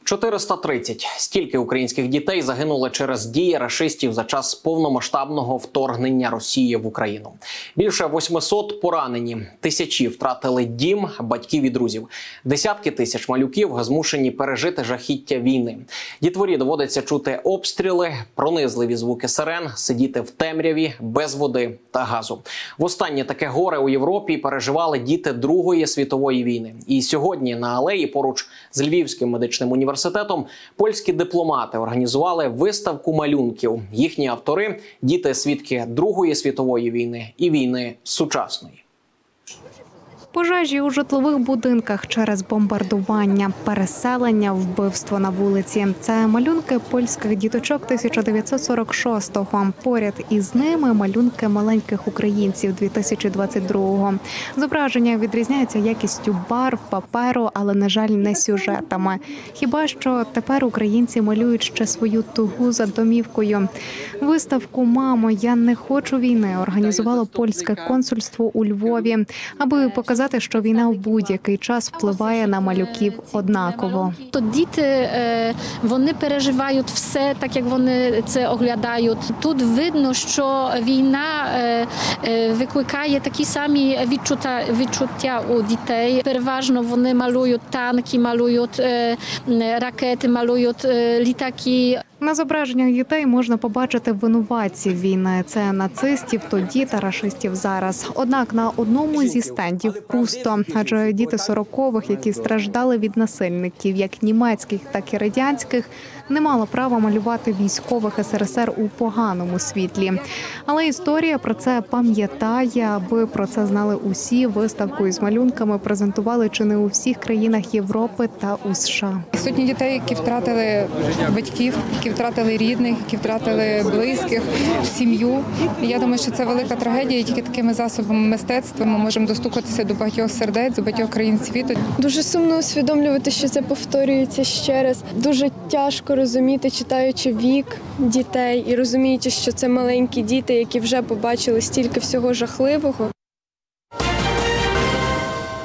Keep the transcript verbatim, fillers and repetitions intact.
чотириста тридцять. Стільки українських дітей загинули через дії рашистів за час повномасштабного вторгнення Росії в Україну. Більше восьмисот поранені, тисячі втратили дім, батьків і друзів. Десятки тисяч малюків змушені пережити жахіття війни. Дітворі доводиться чути обстріли, пронизливі звуки сирен, сидіти в темряві, без води та газу. Востаннє таке горе у Європі переживали діти Другої світової війни. І сьогодні на алеї поруч з Львівським медичним університетом університетом польські дипломати організували виставку малюнків. Їхні автори – діти-свідки Другої світової війни і війни сучасної. Пожежі у житлових будинках через бомбардування, переселення, вбивство на вулиці. Це малюнки польських діточок тисяча дев'ятсот сорок шостого. Поряд із ними малюнки маленьких українців дві тисячі двадцять другого. Зображення відрізняються якістю барв, паперу, але, на жаль, не сюжетами. Хіба що тепер українці малюють ще свою тугу за домівкою. Виставку «Мамо, я не хочу війни» організувало польське консульство у Львові, аби показати, що війна в будь-який час впливає на малюків однаково. То діти, вони переживають все, так як вони це оглядають. Тут видно, що війна викликає такі самі відчуття, відчуття у дітей. Переважно вони малюють танки, малюють ракети, малюють літаки. На зображеннях дітей можна побачити винуватців війни. Це нацистів тоді та рашистів зараз. Однак на одному зі стендів пусто, адже діти сорокових, які страждали від насильників, як німецьких, так і радянських, не мали права малювати військових ес ер ес ер у поганому світлі. Але історія про це пам'ятає, аби про це знали усі. Виставку із малюнками презентували чи не у всіх країнах Європи та у США. Сотні дітей, які втратили батьків, які втратили рідних, які втратили близьких, сім'ю. І я думаю, що це велика трагедія, і тільки такими засобами мистецтва ми можемо достукатися до багатьох сердець, до багатьох країн світу. Дуже сумно усвідомлювати, що це повторюється ще раз. Дуже тяжко розуміти, читаючи вік дітей і розуміючи, що це маленькі діти, які вже побачили стільки всього жахливого.